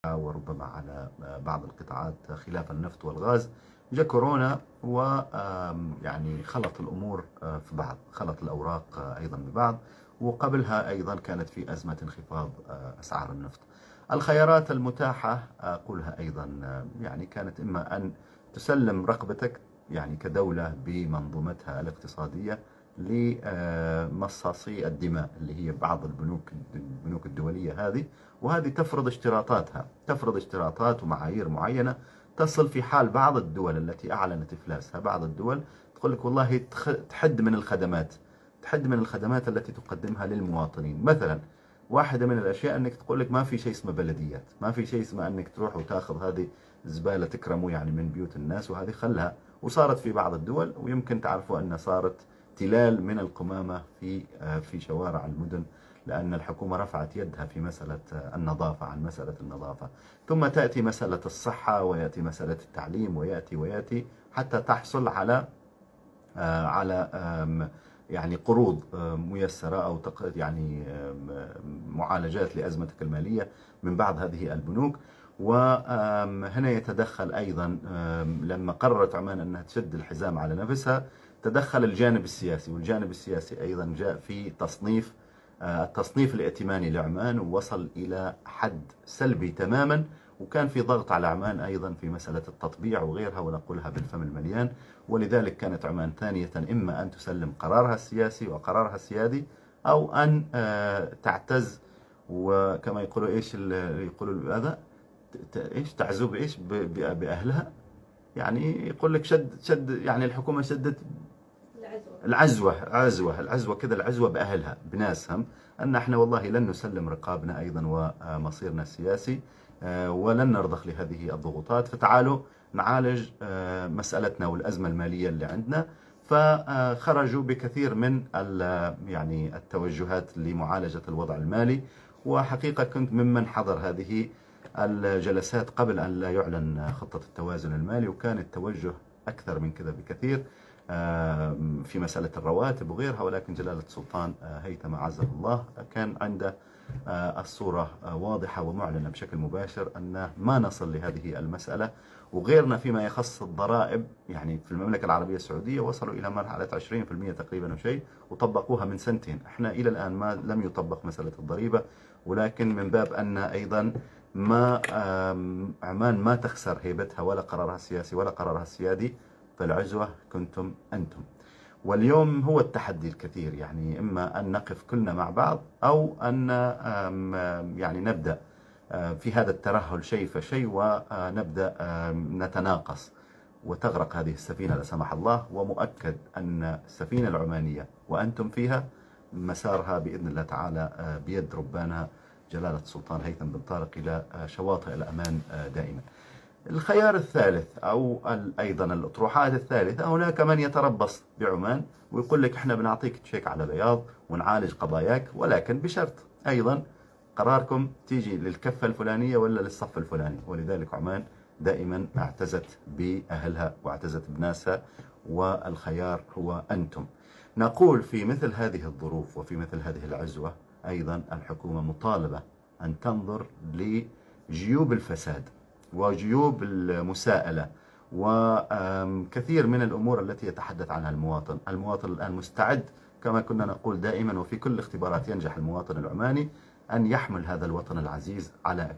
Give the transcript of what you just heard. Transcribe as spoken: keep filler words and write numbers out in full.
وربما على بعض القطاعات خلاف النفط والغاز. جاء كورونا و يعني خلط الأمور في بعض، خلط الأوراق أيضا ببعض، وقبلها أيضا كانت في أزمة انخفاض أسعار النفط. الخيارات المتاحة أقولها أيضا يعني كانت إما أن تسلم رقبتك يعني كدولة بمنظومتها الاقتصادية لمصاصي الدماء اللي هي بعض البنوك البنوك الدولية هذه، وهذه تفرض اشتراطاتها، تفرض اشتراطات ومعايير معينة تصل في حال بعض الدول التي أعلنت إفلاسها. بعض الدول تقول لك والله تحد من الخدمات، تحد من الخدمات التي تقدمها للمواطنين. مثلا واحدة من الأشياء أنك تقول لك ما في شيء اسمه بلديات، ما في شيء اسمه أنك تروح وتاخذ هذه زبالة تكرموا يعني من بيوت الناس، وهذه خلها. وصارت في بعض الدول، ويمكن تعرفوا أن صارت تلال من القمامة في في شوارع المدن، لأن الحكومة رفعت يدها في مسألة النظافة عن مسألة النظافة. ثم تأتي مسألة الصحة، ويأتي مسألة التعليم، ويأتي ويأتي حتى تحصل على على يعني قروض ميسرة أو يعني معالجات لأزمتك المالية من بعض هذه البنوك. وهنا يتدخل أيضا لما قررت عمان أنها تشد الحزام على نفسها، تدخل الجانب السياسي، والجانب السياسي أيضا جاء في تصنيف التصنيف الائتماني لعمان، ووصل إلى حد سلبي تماما. وكان في ضغط على عمان أيضا في مسألة التطبيع وغيرها، ونقولها بالفم المليان. ولذلك كانت عمان ثانية إما أن تسلم قرارها السياسي وقرارها السيادي، أو أن تعتز، وكما يقولوا إيش يقولوا هذا إيش تعزو إيش بأهلها، يعني يقول لك شد شد يعني الحكومة شدت العزوة عزوة العزوة كذا، العزوة بأهلها بناسهم، أن احنا والله لن نسلم رقابنا أيضا ومصيرنا السياسي، ولن نرضخ لهذه الضغوطات، فتعالوا نعالج مسألتنا والأزمة المالية اللي عندنا. فخرجوا بكثير من يعني التوجهات لمعالجة الوضع المالي. وحقيقة كنت ممن حضر هذه الجلسات قبل أن لا يعلن خطة التوازن المالي، وكان التوجه أكثر من كذا بكثير في مسألة الرواتب وغيرها. ولكن جلالة السلطان هيثم عزه الله كان عنده الصورة واضحة ومعلنة بشكل مباشر أن ما نصل لهذه المسألة. وغيرنا فيما يخص الضرائب، يعني في المملكة العربية السعودية وصلوا إلى مرحلة عشرين بالمئة تقريبا وشيء، وطبقوها من سنتين. احنا إلى الآن ما لم يطبق مسألة الضريبة، ولكن من باب أن أيضا ما عمان ما تخسر هيبتها ولا قرارها السياسي ولا قرارها السيادي، فالعزوة كنتم أنتم. واليوم هو التحدي الكثير، يعني إما أن نقف كلنا مع بعض، أو أن يعني نبدأ في هذا الترهل شيء فشيء، ونبدأ نتناقص وتغرق هذه السفينة لا سمح الله. ومؤكد أن السفينة العمانية وأنتم فيها مسارها بإذن الله تعالى بيد ربانها جلالة السلطان هيثم بن طارق إلى شواطئ الأمان دائما. الخيار الثالث أو أيضا الأطروحات الثالثة، هناك من يتربص بعمان ويقول لك احنا بنعطيك تشيك على بياض ونعالج قضاياك، ولكن بشرط أيضا قراركم تيجي للكفة الفلانية ولا للصف الفلاني. ولذلك عمان دائما اعتزت بأهلها واعتزت بناسها، والخيار هو أنتم. نقول في مثل هذه الظروف وفي مثل هذه العزوة أيضا الحكومة مطالبة أن تنظر لجيوب الفساد وجيوب المساءلة وكثير من الأمور التي يتحدث عنها المواطن. المواطن الآن مستعد كما كنا نقول دائما، وفي كل الاختبارات ينجح المواطن العماني أن يحمل هذا الوطن العزيز على